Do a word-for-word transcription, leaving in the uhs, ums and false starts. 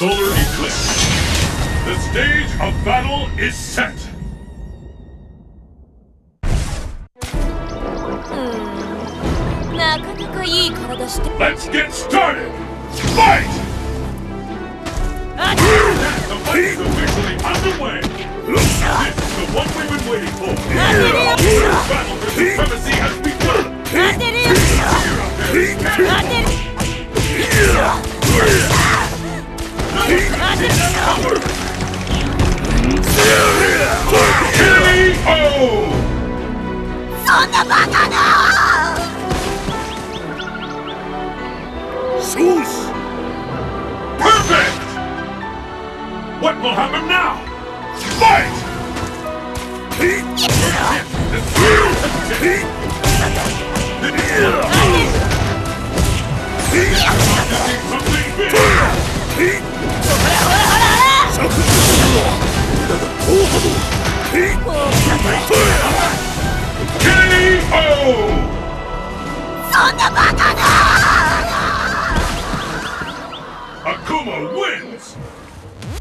solar eclipse. The stage of battle is set. Let's get started! Fight! The fight is officially underway! This is the one we've been waiting for! The battle for supremacy has begun! Perfect! What will happen now? Fight! K O! Akuma wins!